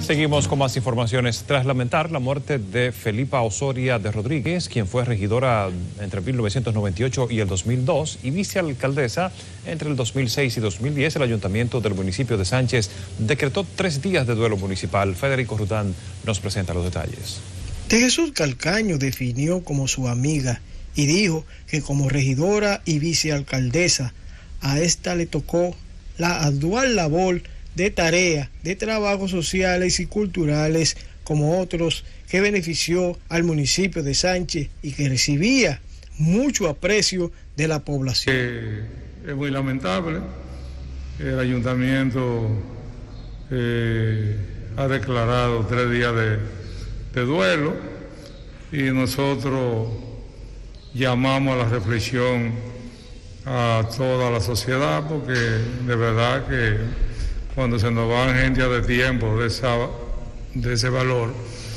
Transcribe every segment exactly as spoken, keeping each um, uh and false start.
Seguimos con más informaciones. Tras lamentar la muerte de Felipa Osoria de Rodríguez, quien fue regidora entre mil novecientos noventa y ocho y el dos mil dos y vicealcaldesa entre el dos mil seis y dos mil diez, el ayuntamiento del municipio de Sánchez decretó tres días de duelo municipal. Federico Rután nos presenta los detalles. De Jesús Calcaño definió como su amiga y dijo que como regidora y vicealcaldesa a esta le tocó la dual labor de tarea, de trabajos sociales y culturales como otros que benefició al municipio de Sánchez y que recibía mucho aprecio de la población. Eh, es muy lamentable, el ayuntamiento eh, ha declarado tres días de, de duelo y nosotros llamamos a la reflexión a toda la sociedad porque de verdad que cuando se nos van gente de tiempo de, esa, de ese valor,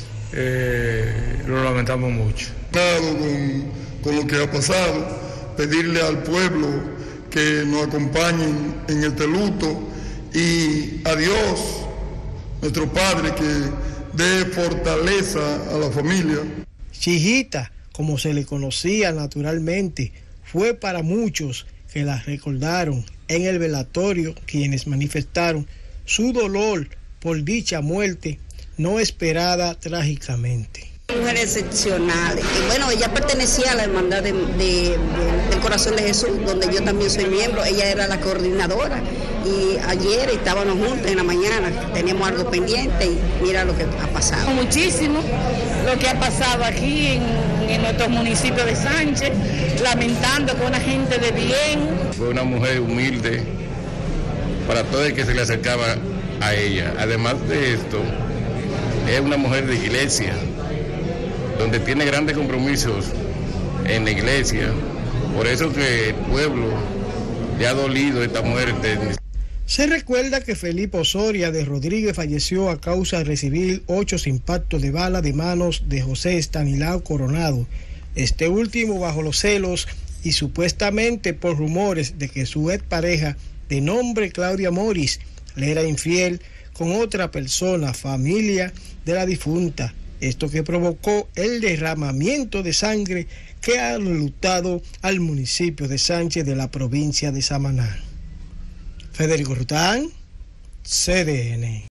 eh, lo lamentamos mucho. Con, con lo que ha pasado, pedirle al pueblo que nos acompañen en este luto y a Dios, nuestro Padre, que dé fortaleza a la familia. Chijita, como se le conocía naturalmente, fue para muchos que la recordaron en el velatorio quienes manifestaron su dolor por dicha muerte no esperada trágicamente. Mujer excepcional. Y bueno, ella pertenecía a la hermandad de, de, de, del Corazón de Jesús, donde yo también soy miembro. Ella era la coordinadora y ayer estábamos juntos en la mañana, teníamos algo pendiente y mira lo que ha pasado. Muchísimo lo que ha pasado aquí en, en nuestro municipio de Sánchez, lamentando que una gente de bien. Fue una mujer humilde para todo el que se le acercaba a ella. Además de esto, es una mujer de iglesia, donde tiene grandes compromisos en la iglesia. Por eso que el pueblo le ha dolido esta muerte. Se recuerda que Felipa Osoria de Rodríguez falleció a causa de recibir ocho impactos de bala de manos de José Estanislao Coronado, este último bajo los celos y supuestamente por rumores de que su expareja de nombre Claudia Morris le era infiel con otra persona, familia de la difunta. Esto que provocó el derramamiento de sangre que ha enlutado al municipio de Sánchez de la provincia de Samaná. Federico Rután, C D N.